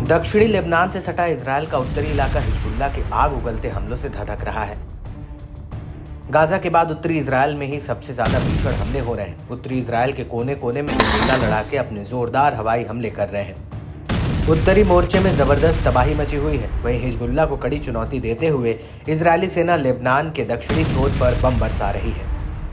दक्षिणी लेबनान से सटा इजरायल का उत्तरी इलाका हिजबुल्लाह के आग उगलते हमलों से धधक रहा है। गाजा के बाद उत्तरी इजरायल में ही सबसे ज्यादा भीषण हमले हो रहे हैं। उत्तरी इजरायल के कोने कोने में हिजबुल्लाह लड़ाके अपने जोरदार हवाई हमले कर रहे हैं। उत्तरी मोर्चे में जबरदस्त तबाही मची हुई है। वहीं हिजबुल्लाह को कड़ी चुनौती देते हुए इजरायली सेना लेबनान के दक्षिणी छोर पर बम बरसा रही है।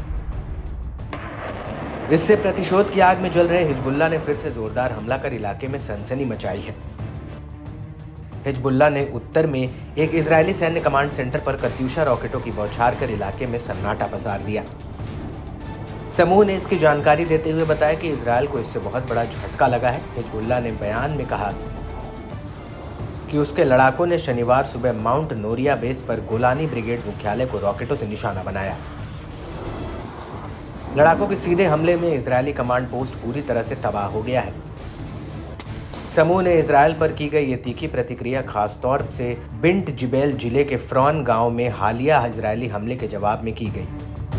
इससे प्रतिशोध की आग में जल रहे हिजबुल्लाह ने फिर से जोरदार हमला कर इलाके में सनसनी मचाई है। हिजबुल्लाह ने उत्तर में एक इजरायली सैन्य कमांड सेंटर पर कत्यूशा रॉकेटों की बौछार कर इलाके में सन्नाटा पसार दिया। समूह ने इसकी जानकारी देते हुए बताया कि इजरायल को इससे बहुत बड़ा झटका लगा है। हिजबुल्लाह ने बयान में कहा कि उसके लड़ाकों ने शनिवार सुबह माउंट नोरिया बेस पर गोलानी ब्रिगेड मुख्यालय को रॉकेटों से निशाना बनाया। लड़ाकों के सीधे हमले में इजरायली कमांड पोस्ट पूरी तरह से तबाह हो गया है। समूह ने इजरायल पर की गई ये तीखी प्रतिक्रिया खासतौर से बिंट जिबेल जिले के फ्रॉन गांव में हालिया इजरायली हमले के जवाब में की गई।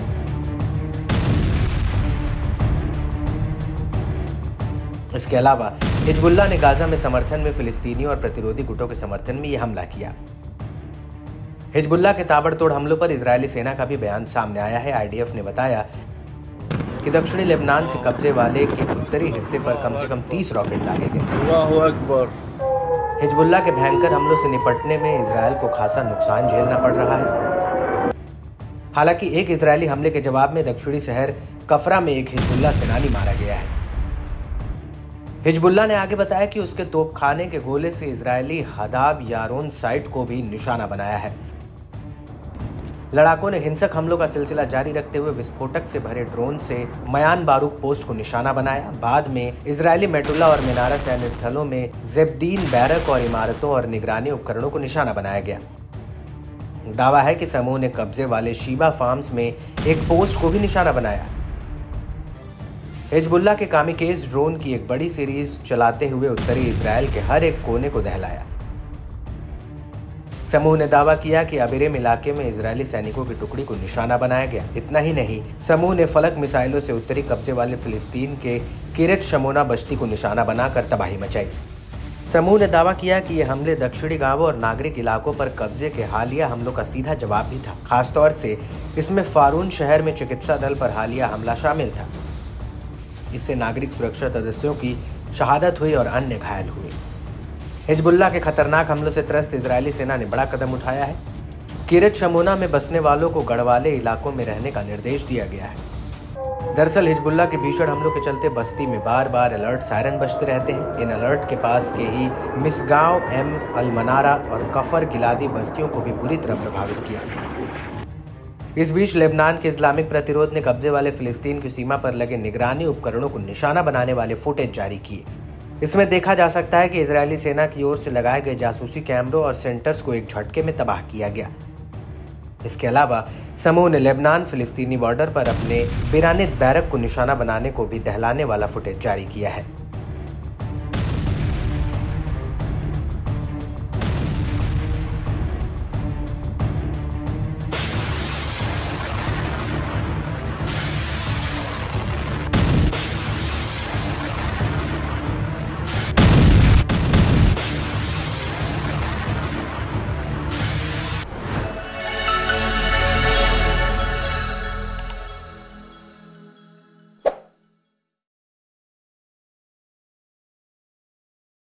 इसके अलावा हिजबुल्लाह ने गाजा में समर्थन में फिलिस्तीनी और प्रतिरोधी गुटों के समर्थन में यह हमला किया। हिजबुल्लाह के ताबड़तोड़ हमलों पर इजरायली सेना का भी बयान सामने आया है। आईडीएफ ने बताया कि दक्षिणी लेबनान से कब्जे वाले के उत्तरी हिस्से पर कम से कम 30 रॉकेट दागे गए। हिजबुल्लाह के भयंकर हमलों से निपटने में इजरायल को खासा नुकसान झेलना पड़ रहा है। हालांकि एक इजरायली हमले के जवाब में दक्षिणी शहर कफरा में एक हिजबुल्लाह सेनानी मारा गया है। हिजबुल्लाह ने आगे बताया कि उसके तोपखाने के गोले से इजरायली हदाब यारोन साइट को भी निशाना बनाया है। लड़ाकों ने हिंसक हमलों का सिलसिला जारी रखते हुए विस्फोटक से भरे ड्रोन से मयान बारूक पोस्ट को निशाना बनाया। बाद में इजरायली मेटुल्ला और मिनारा सैन्य स्थलों में जेबदीन बैरक और इमारतों और निगरानी उपकरणों को निशाना बनाया गया। दावा है कि समूह ने कब्जे वाले शीबा फार्म्स में एक पोस्ट को भी निशाना बनाया। हिजबुल्लाह के कामिकेज ड्रोन की एक बड़ी सीरीज चलाते हुए उत्तरी इजरायल के हर एक कोने को दहलाया। समूह ने दावा किया कि अबिरेम इलाके में इजरायली सैनिकों की टुकड़ी को निशाना बनाया गया। इतना ही नहीं, समूह ने फलक मिसाइलों से उत्तरी कब्जे वाले फिलिस्तीन के किरत शमोना बस्ती को निशाना बनाकर तबाही मचाई। समूह ने दावा किया कि ये हमले दक्षिणी गांवों और नागरिक इलाकों पर कब्जे के हालिया हमलों का सीधा जवाब भी था। खासतौर से इसमें फारून शहर में चिकित्सा दल पर हालिया हमला शामिल था। इससे नागरिक सुरक्षा सदस्यों की शहादत हुई और अन्य घायल हुए। हिजबुल्लाह के खतरनाक हमलों से त्रस्त इजरायली सेना ने बड़ा कदम उठाया है। किरत शमोना में बसने वालों को गढ़वाले इलाकों में रहने का निर्देश दिया गया है। दरअसल हिजबुल्लाह के भीषण हमलों के चलते बस्ती में बार बार अलर्ट सायरन बजते रहते हैं। इन अलर्ट के पास के ही मिसगांव, एम अल मनारा और कफर गिलादी बस्तियों को भी बुरी तरह प्रभावित किया। इस बीच लेबनान के इस्लामिक प्रतिरोध ने कब्जे वाले फिलिस्तीन की सीमा पर लगे निगरानी उपकरणों को निशाना बनाने वाले फुटेज जारी किए। इसमें देखा जा सकता है कि इजरायली सेना की ओर से लगाए गए जासूसी कैमरों और सेंटर्स को एक झटके में तबाह किया गया। इसके अलावा समूह ने लेबनान फिलिस्तीनी बॉर्डर पर अपने बिरानित बैरक को निशाना बनाने को भी दहलाने वाला फुटेज जारी किया है।